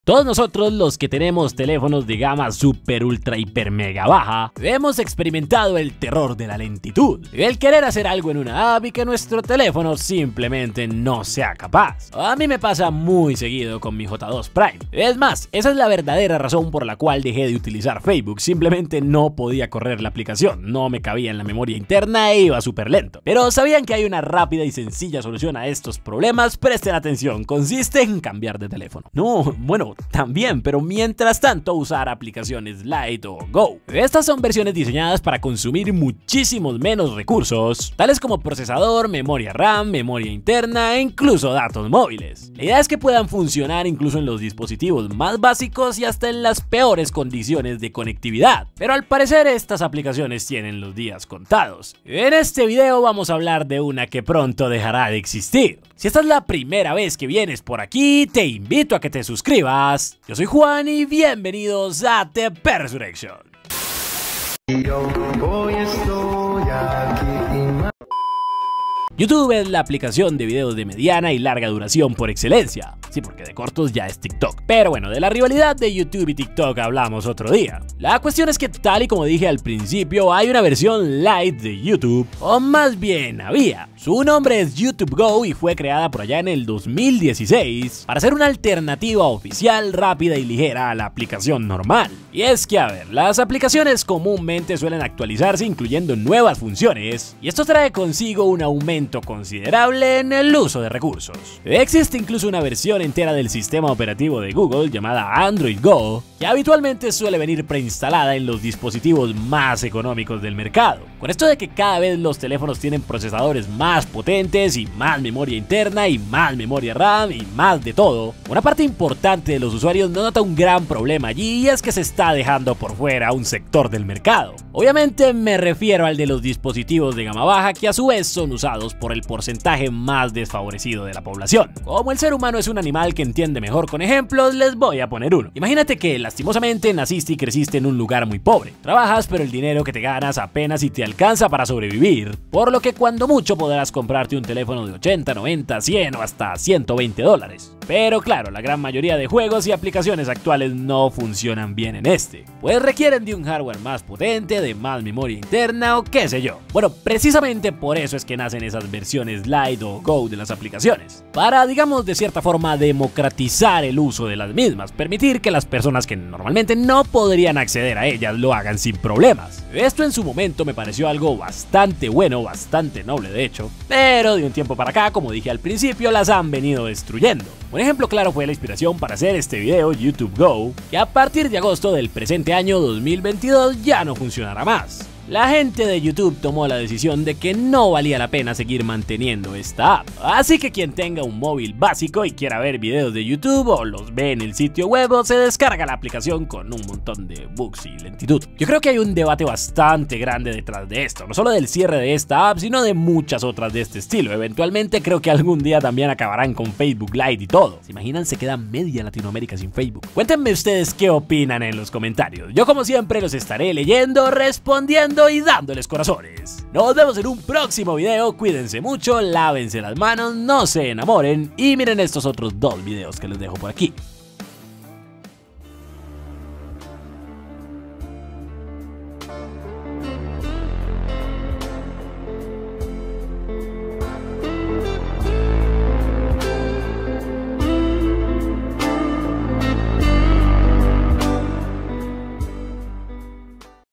Todos nosotros los que tenemos teléfonos de gama super ultra hiper mega baja hemos experimentado el terror de la lentitud, el querer hacer algo en una app y que nuestro teléfono simplemente no sea capaz. A mí me pasa muy seguido con mi J2 Prime. Es más, esa es la verdadera razón por la cual dejé de utilizar Facebook. Simplemente no podía correr la aplicación, no me cabía en la memoria interna e iba súper lento. Pero ¿sabían que hay una rápida y sencilla solución a estos problemas? Presten atención, consiste en cambiar de teléfono. No, bueno, también, pero mientras tanto usar aplicaciones Lite o Go. Estas son versiones diseñadas para consumir muchísimos menos recursos, tales como procesador, memoria RAM, memoria interna e incluso datos móviles. La idea es que puedan funcionar incluso en los dispositivos más básicos y hasta en las peores condiciones de conectividad, pero al parecer estas aplicaciones tienen los días contados. En este video vamos a hablar de una que pronto dejará de existir. Si esta es la primera vez que vienes por aquí, te invito a que te suscribas. Yo soy Juan y bienvenidos a The Persurrection. YouTube es la aplicación de videos de mediana y larga duración por excelencia. Sí, porque de cortos ya es TikTok. Pero bueno, de la rivalidad de YouTube y TikTok hablamos otro día. La cuestión es que, tal y como dije al principio, hay una versión Lite de YouTube, o más bien había. Su nombre es YouTube Go y fue creada por allá en el 2016 para ser una alternativa oficial, rápida y ligera a la aplicación normal. Y es que, a ver, las aplicaciones comúnmente suelen actualizarse incluyendo nuevas funciones, y esto trae consigo un aumento considerable en el uso de recursos. Existe incluso una versión entera del sistema operativo de Google llamada Android Go, que habitualmente suele venir preinstalada en los dispositivos más económicos del mercado. Con esto de que cada vez los teléfonos tienen procesadores más potentes y más memoria interna y más memoria RAM y más de todo, una parte importante de los usuarios no nota un gran problema allí, y es que se está dejando por fuera un sector del mercado. Obviamente me refiero al de los dispositivos de gama baja, que a su vez son usados por el porcentaje más desfavorecido de la población. Como el ser humano es un animal que entiende mejor con ejemplos, les voy a poner uno. Imagínate que lastimosamente naciste y creciste en un lugar muy pobre. Trabajas, pero el dinero que te ganas apenas si te alcanza para sobrevivir, por lo que cuando mucho podrás comprarte un teléfono de 80, 90, 100 o hasta $120. Pero claro, la gran mayoría de juegos y aplicaciones actuales no funcionan bien en este, pues requieren de un hardware más potente, de más memoria interna o qué sé yo. Bueno, precisamente por eso es que nacen esas versiones Lite o Go de las aplicaciones, para, digamos, de cierta forma democratizar el uso de las mismas, permitir que las personas que normalmente no podrían acceder a ellas lo hagan sin problemas. Esto en su momento me pareció algo bastante bueno, bastante noble de hecho, pero de un tiempo para acá, como dije al principio, las han venido destruyendo. Un ejemplo claro fue la inspiración para hacer este video, YouTube Go, que a partir de agosto del presente año 2022 ya no funcionará más. La gente de YouTube tomó la decisión de que no valía la pena seguir manteniendo esta app, así que quien tenga un móvil básico y quiera ver videos de YouTube o los ve en el sitio web o se descarga la aplicación con un montón de bugs y lentitud. Yo creo que hay un debate bastante grande detrás de esto, no solo del cierre de esta app, sino de muchas otras de este estilo. Eventualmente creo que algún día también acabarán con Facebook Lite y todo. ¿Se imaginan? Se queda media Latinoamérica sin Facebook. Cuéntenme ustedes qué opinan en los comentarios. Yo, como siempre, los estaré leyendo, respondiendo y dándoles corazones. Nos vemos en un próximo video, cuídense mucho, lávense las manos, no se enamoren y miren estos otros dos videos que les dejo por aquí.